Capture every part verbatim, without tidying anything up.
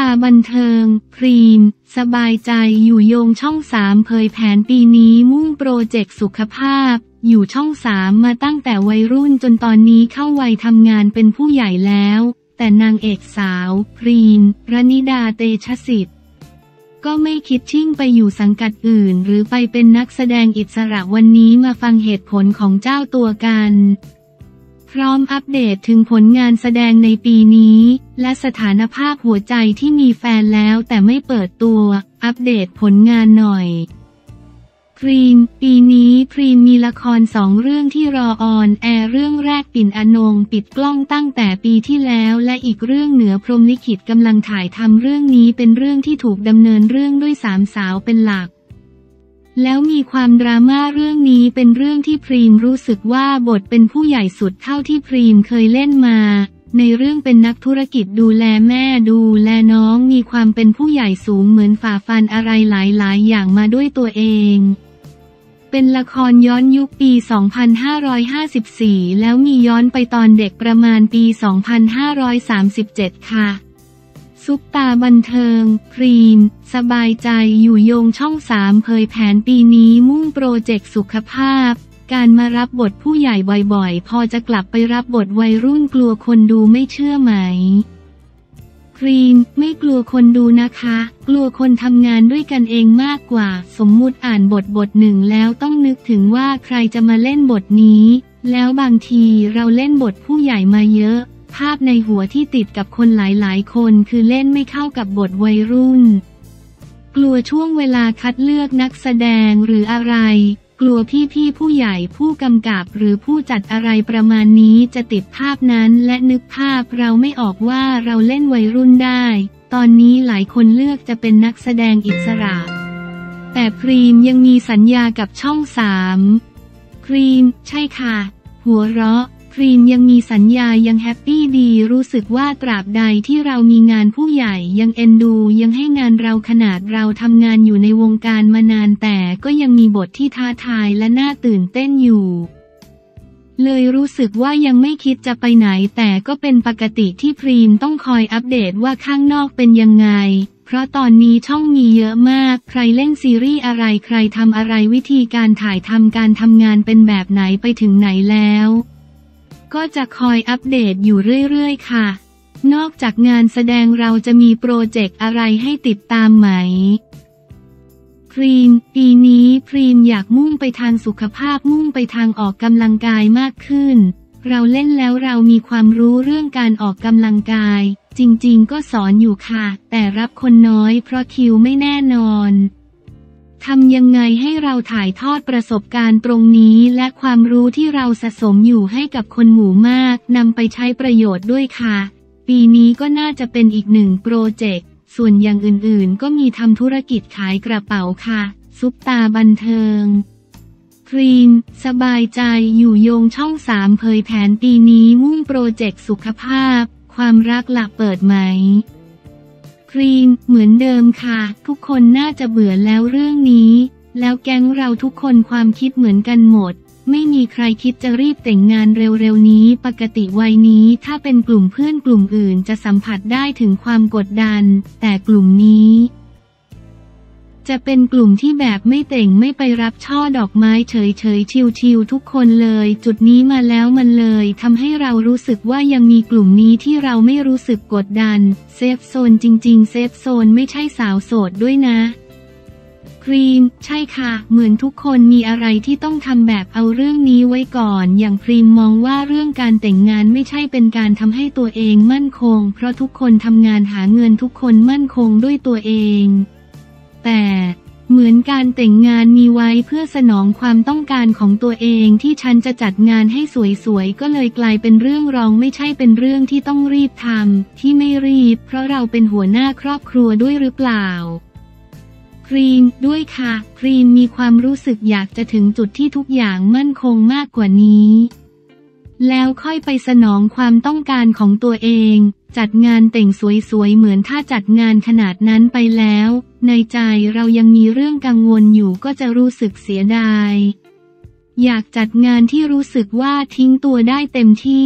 บันเทิงพรีมสบายใจอยู่โยงช่องสามเผยแผนปีนี้มุ่งโปรเจกต์สุขภาพอยู่ช่องสามมาตั้งแต่วัยรุ่นจนตอนนี้เข้าวัยทำงานเป็นผู้ใหญ่แล้วแต่นางเอกสาวพรีมรณิดาเตชะสิทธิ์ก็ไม่คิดชิ่งไปอยู่สังกัดอื่นหรือไปเป็นนักแสดงอิสระวันนี้มาฟังเหตุผลของเจ้าตัวกันพร้อมอัปเดตถึงผลงานแสดงในปีนี้และสถานภาพหัวใจที่มีแฟนแล้วแต่ไม่เปิดตัวอัปเดตผลงานหน่อยพรีมปีนี้พรีมมีละครสองเรื่องที่รอออนแอร์เรื่องแรกปิ่นอนงปิดกล้องตั้งแต่ปีที่แล้วและอีกเรื่องเหนือพรหมลิขิตกำลังถ่ายทำเรื่องนี้เป็นเรื่องที่ถูกดำเนินเรื่องด้วยสามสาวเป็นหลักแล้วมีความดราม่าเรื่องนี้เป็นเรื่องที่พรีมรู้สึกว่าบทเป็นผู้ใหญ่สุดเท่าที่พรีมเคยเล่นมาในเรื่องเป็นนักธุรกิจดูแลแม่ดูแลน้องมีความเป็นผู้ใหญ่สูงเหมือนฝ่าฟันอะไรหลายๆอย่างมาด้วยตัวเองเป็นละครย้อนยุคปี สองพันห้าร้อยห้าสิบสี่ แล้วมีย้อนไปตอนเด็กประมาณปี สองพันห้าร้อยสามสิบเจ็ด ค่ะซุปตาบันเทิงพรีมสบายใจอยู่โยงช่องสามเผยแผนปีนี้มุ่งโปรเจกต์สุขภาพการมารับบทผู้ใหญ่บ่อยๆพอจะกลับไปรับบทวัยรุ่นกลัวคนดูไม่เชื่อไหมพรีมไม่กลัวคนดูนะคะกลัวคนทำงานด้วยกันเองมากกว่าสมมุติอ่านบทบทหนึ่งแล้วต้องนึกถึงว่าใครจะมาเล่นบทนี้แล้วบางทีเราเล่นบทผู้ใหญ่มาเยอะภาพในหัวที่ติดกับคนหลายๆคนคือเล่นไม่เข้ากับบทวัยรุ่นกลัวช่วงเวลาคัดเลือกนักแสดงหรืออะไรกลัวพี่ๆผู้ใหญ่ผู้กำกับหรือผู้จัดอะไรประมาณนี้จะติดภาพนั้นและนึกภาพเราไม่ออกว่าเราเล่นวัยรุ่นได้ตอนนี้หลายคนเลือกจะเป็นนักแสดงอิสระแต่พรีมยังมีสัญญากับช่องสามพรีมใช่ค่ะหัวเราะพรีมยังมีสัญญายังแฮปปี้ดีรู้สึกว่าตราบใดที่เรามีงานผู้ใหญ่ยังเอ็นดูยังให้งานเราขนาดเราทำงานอยู่ในวงการมานานแต่ก็ยังมีบทที่ท้าทายและน่าตื่นเต้นอยู่เลยรู้สึกว่ายังไม่คิดจะไปไหนแต่ก็เป็นปกติที่พรีมต้องคอยอัปเดตว่าข้างนอกเป็นยังไงเพราะตอนนี้ช่องมีเยอะมากใครเล่นซีรีส์อะไรใครทำอะไรวิธีการถ่ายทำการทำงานเป็นแบบไหนไปถึงไหนแล้วก็จะคอยอัปเดตอยู่เรื่อยๆค่ะนอกจากงานแสดงเราจะมีโปรเจกต์อะไรให้ติดตามไหมพรีมปีนี้พรีมอยากมุ่งไปทางสุขภาพมุ่งไปทางออกกำลังกายมากขึ้นเราเล่นแล้วเรามีความรู้เรื่องการออกกำลังกายจริงๆก็สอนอยู่ค่ะแต่รับคนน้อยเพราะคิวไม่แน่นอนทำยังไงให้เราถ่ายทอดประสบการณ์ตรงนี้และความรู้ที่เราสะสมอยู่ให้กับคนหมู่มากนำไปใช้ประโยชน์ด้วยค่ะปีนี้ก็น่าจะเป็นอีกหนึ่งโปรเจกต์ส่วนอย่างอื่นๆก็มีทำธุรกิจขายกระเป๋าค่ะซุปตาบันเทิงพรีมสบายใจอยู่โยงช่องสามเผยแผนปีนี้มุ่งโปรเจกต์สุขภาพความรักหลักเปิดไหมพรีมเหมือนเดิมค่ะทุกคนน่าจะเบื่อแล้วเรื่องนี้แล้วแก๊งเราทุกคนความคิดเหมือนกันหมดไม่มีใครคิดจะรีบแต่งงานเร็วๆนี้ปกติวัยนี้ถ้าเป็นกลุ่มเพื่อนกลุ่มอื่นจะสัมผัสได้ถึงความกดดันแต่กลุ่มนี้จะเป็นกลุ่มที่แบบไม่แต่งไม่ไปรับช่อดอกไม้เฉยๆชิวๆทุกคนเลยจุดนี้มาแล้วมันเลยทำให้เรารู้สึกว่ายังมีกลุ่มนี้ที่เราไม่รู้สึกกดดันเซฟโซนจริงๆเซฟโซนไม่ใช่สาวโสดด้วยนะพรีมใช่ค่ะเหมือนทุกคนมีอะไรที่ต้องทำแบบเอาเรื่องนี้ไว้ก่อนอย่างพรีมมองว่าเรื่องการแต่งงานไม่ใช่เป็นการทำให้ตัวเองมั่นคงเพราะทุกคนทำงานหาเงินทุกคนมั่นคงด้วยตัวเองแต่เหมือนการแต่งงานมีไว้เพื่อสนองความต้องการของตัวเองที่ฉันจะจัดงานให้สวยๆก็เลยกลายเป็นเรื่องรองไม่ใช่เป็นเรื่องที่ต้องรีบทำที่ไม่รีบเพราะเราเป็นหัวหน้าครอบครัวด้วยหรือเปล่าพรีมด้วยค่ะพรีมมีความรู้สึกอยากจะถึงจุดที่ทุกอย่างมั่นคงมากกว่านี้แล้วค่อยไปสนองความต้องการของตัวเองจัดงานแต่งสวยๆเหมือนถ้าจัดงานขนาดนั้นไปแล้วในใจเรายังมีเรื่องกังวลอยู่ก็จะรู้สึกเสียดายอยากจัดงานที่รู้สึกว่าทิ้งตัวได้เต็มที่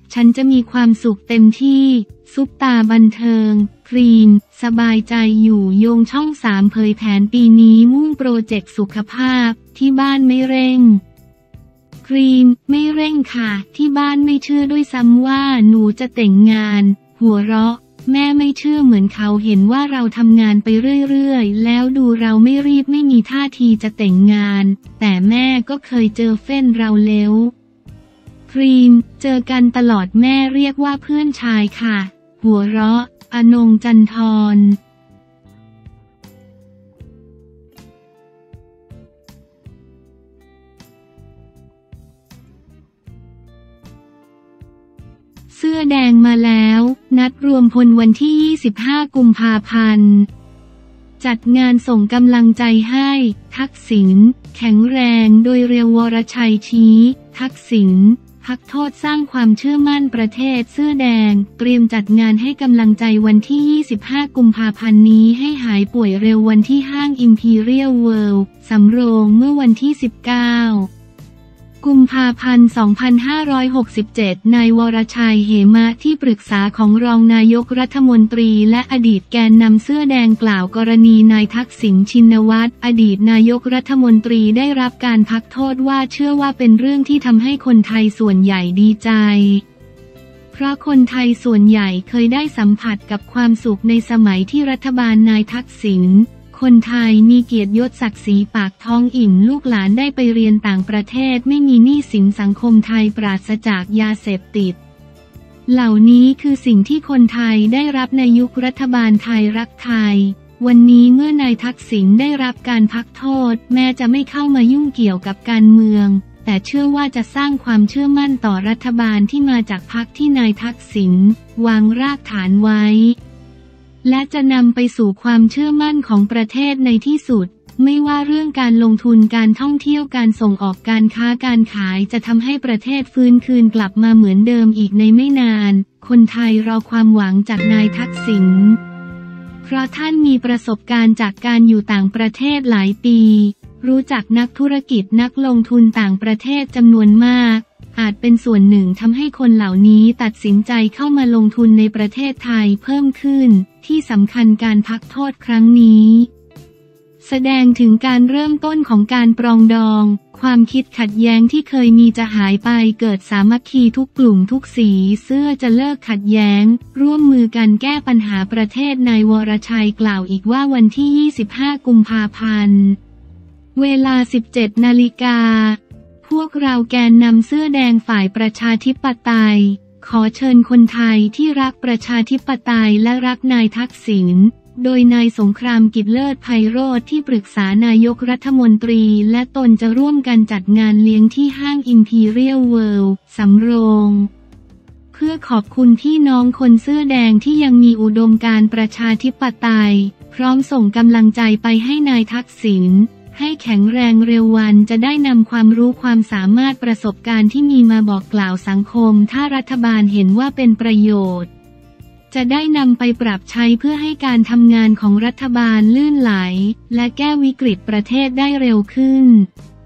ฉันจะมีความสุขเต็มที่ซุปตาบันเทิงครีมสบายใจอยู่โยงช่องสามเผยแผนปีนี้มุ่งโปรเจกต์สุขภาพที่บ้านไม่เร่งครีมไม่เร่งค่ะที่บ้านไม่เชื่อด้วยซ้ำว่าหนูจะแต่งงานหัวเราะแม่ไม่เชื่อเหมือนเขาเห็นว่าเราทำงานไปเรื่อยๆแล้วดูเราไม่รีบไม่มีท่าทีจะแต่งงานแต่แม่ก็เคยเจอเฟ้นเราแล้วครีมเจอกันตลอดแม่เรียกว่าเพื่อนชายค่ะหัวเราะอนงจันทรเสื้อแดงมาแล้วนัดรวมพลวันที่ยี่สิบห้ากุมภาพันธ์จัดงานส่งกำลังใจให้ทักษิณแข็งแรงโดยเรียววรชัยชี้ทักษิณพักโทษสร้างความเชื่อมั่นประเทศเสื้อแดงเตรียมจัดงานให้กำลังใจวันที่ยี่สิบห้ากุมภาพันธ์นี้ให้หายป่วยเร็ววันที่ห้าง Imperial World สำโรงเมื่อวันที่สิบเก้ากุมภาพันธ์ สองพันห้าร้อยหกสิบเจ็ด นายวรชัย เหมะที่ปรึกษาของรองนายกรัฐมนตรีและอดีตแกนนำเสื้อแดงกล่าวกรณีนายทักษิณชินวัตรอดีตนายกรัฐมนตรีได้รับการพักโทษว่าเชื่อว่าเป็นเรื่องที่ทำให้คนไทยส่วนใหญ่ดีใจเพราะคนไทยส่วนใหญ่เคยได้สัมผัสกับความสุขในสมัยที่รัฐบาลนายทักษิณคนไทยมีเกียรติยศศักดิ์ศรีปากท้องอิ่มลูกหลานได้ไปเรียนต่างประเทศไม่มีหนี้สินสังคมไทยปราศจากยาเสพติดเหล่านี้คือสิ่งที่คนไทยได้รับในยุครัฐบาลไทยรักไทยวันนี้เมื่อนายทักษิณได้รับการพักโทษแม้จะไม่เข้ามายุ่งเกี่ยวกับการเมืองแต่เชื่อว่าจะสร้างความเชื่อมั่นต่อรัฐบาลที่มาจากพรรคที่นายทักษิณวางรากฐานไว้และจะนำไปสู่ความเชื่อมั่นของประเทศในที่สุดไม่ว่าเรื่องการลงทุนการท่องเที่ยวการส่งออกการค้าการขายจะทำให้ประเทศฟื้นคืนกลับมาเหมือนเดิมอีกในไม่นานคนไทยรอความหวังจากนายทักษิณเพราะท่านมีประสบการณ์จากการอยู่ต่างประเทศหลายปีรู้จักนักธุรกิจนักลงทุนต่างประเทศจำนวนมากอาจเป็นส่วนหนึ่งทำให้คนเหล่านี้ตัดสินใจเข้ามาลงทุนในประเทศไทยเพิ่มขึ้นที่สำคัญการพักโทษครั้งนี้แสดงถึงการเริ่มต้นของการปรองดองความคิดขัดแย้งที่เคยมีจะหายไปเกิดสามัคคีทุกกลุ่มทุกสีเสื้อจะเลิกขัดแย้งร่วมมือกันแก้ปัญหาประเทศนายวรชัยกล่าวอีกว่าวันที่ยี่สิบห้ากุมภาพันธ์เวลา สิบเจ็ดนาฬิกาพวกเราแกนนำเสื้อแดงฝ่ายประชาธิปไตยขอเชิญคนไทยที่รักประชาธิปไตยและรักนายทักษิณโดยนายสงครามกิจเลิศไพโรจน์ที่ปรึกษานายกรัฐมนตรีและตนจะร่วมกันจัดงานเลี้ยงที่ห้าง Imperial World สำโรงเพื่อขอบคุณพี่น้องคนเสื้อแดงที่ยังมีอุดมการณ์ประชาธิปไตยพร้อมส่งกำลังใจไปให้นายทักษิณให้แข็งแรงเร็ววันจะได้นำความรู้ความสามารถประสบการณ์ที่มีมาบอกกล่าวสังคมถ้ารัฐบาลเห็นว่าเป็นประโยชน์จะได้นำไปปรับใช้เพื่อให้การทำงานของรัฐบาลลื่นไหลและแก้วิกฤตประเทศได้เร็วขึ้น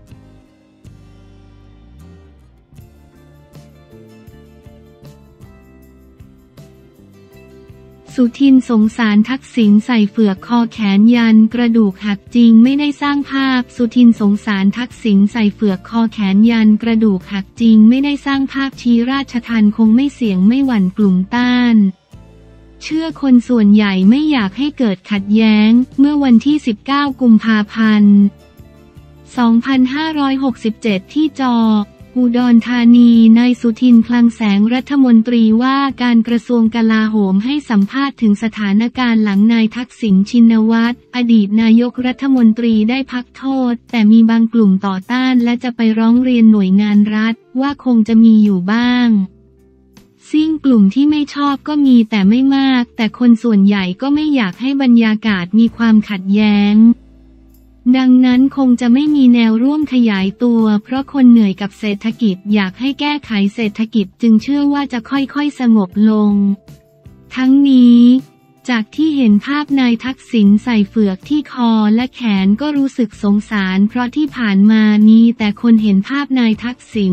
สุทินสงสารทักษิณใส่เฝือกคอแขนยันกระดูกหักจริงไม่ได้สร้างภาพสุทินสงสารทักษิณใส่เฝือกคอแขนยันกระดูกหักจริงไม่ได้สร้างภาพชี้ราชทัณฑ์คงไม่เสี่ยงไม่หวั่นกลุ่มต้านเชื่อคนส่วนใหญ่ไม่อยากให้เกิดขัดแย้งเมื่อวันที่สิบเก้ากุมภาพันธ์สองพันห้าร้อยหกสิบเจ็ดที่จออุดรธานีนายสุทินคลังแสงรัฐมนตรีว่าการกระทรวงกลาโหมให้สัมภาษณ์ถึงสถานการณ์หลังนายทักษิณชินวัตรอดีตนายกรัฐมนตรีได้พักโทษแต่มีบางกลุ่มต่อต้านและจะไปร้องเรียนหน่วยงานรัฐว่าคงจะมีอยู่บ้างซึ่งกลุ่มที่ไม่ชอบก็มีแต่ไม่มากแต่คนส่วนใหญ่ก็ไม่อยากให้บรรยากาศมีความขัดแย้งดังนั้นคงจะไม่มีแนวร่วมขยายตัวเพราะคนเหนื่อยกับเศรษฐกิจอยากให้แก้ไขเศรษฐกิจจึงเชื่อว่าจะค่อยๆสงบลงทั้งนี้จากที่เห็นภาพนายทักษิณใส่เฝือกที่คอและแขนก็รู้สึกสงสารเพราะที่ผ่านมามีแต่คนเห็นภาพนายทักษิณ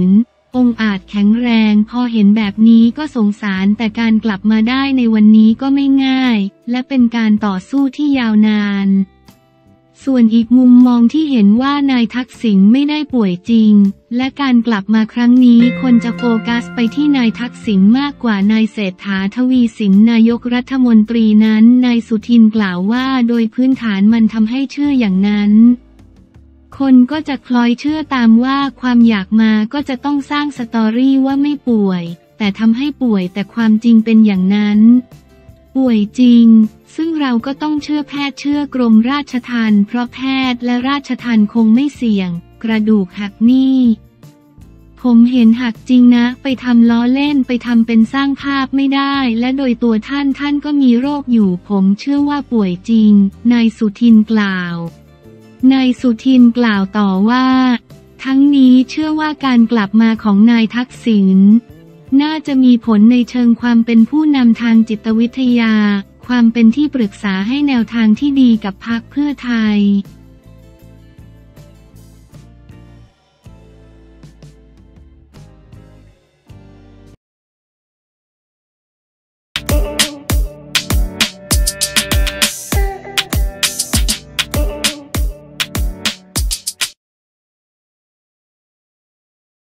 องอาจแข็งแรงพอเห็นแบบนี้ก็สงสารแต่การกลับมาได้ในวันนี้ก็ไม่ง่ายและเป็นการต่อสู้ที่ยาวนานส่วนอีกมุมมองที่เห็นว่านายทักษิณไม่ได้ป่วยจริงและการกลับมาครั้งนี้คนจะโฟกัสไปที่นายทักษิณมากกว่านายเศรษฐาทวีสินนายกรัฐมนตรีนั้นนายสุทินกล่าวว่าโดยพื้นฐานมันทำให้เชื่ออย่างนั้นคนก็จะคล้อยเชื่อตามว่าความอยากมาก็จะต้องสร้างสตอรี่ว่าไม่ป่วยแต่ทำให้ป่วยแต่ความจริงเป็นอย่างนั้นป่วยจริงซึ่งเราก็ต้องเชื่อแพทย์เชื่อกรมราชทัณฑ์เพราะแพทย์และราชทัณฑ์คงไม่เสี่ยงกระดูกหักนี่ผมเห็นหักจริงนะไปทำล้อเล่นไปทำเป็นสร้างภาพไม่ได้และโดยตัวท่านท่านก็มีโรคอยู่ผมเชื่อว่าป่วยจริงนายสุทินกล่าวนายสุทินกล่าวต่อว่าทั้งนี้เชื่อว่าการกลับมาของนายทักษิณน่าจะมีผลในเชิงความเป็นผู้นำทางจิตวิทยาความเป็นที่ปรึกษาให้แนวทางที่ดีกับพรรคเพื่อไทย